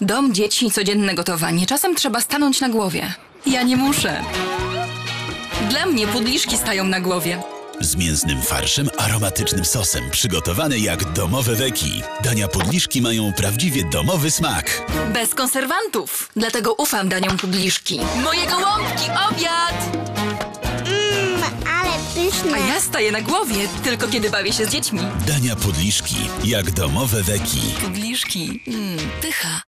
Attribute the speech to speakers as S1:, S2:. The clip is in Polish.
S1: Dom, dzieci i codzienne gotowanie. Czasem trzeba stanąć na głowie. Ja nie muszę. Dla mnie pudliszki stają na głowie.
S2: Z mięsnym farszem, aromatycznym sosem, przygotowane jak domowe weki. Dania Pudliszki mają prawdziwie domowy smak.
S1: Bez konserwantów. Dlatego ufam daniom Pudliszki. Moje gołąbki, obiad!
S3: Ale pyszne.
S1: A ja staję na głowie, tylko kiedy bawię się z dziećmi.
S2: Dania Pudliszki, jak domowe weki.
S1: Pudliszki, pycha.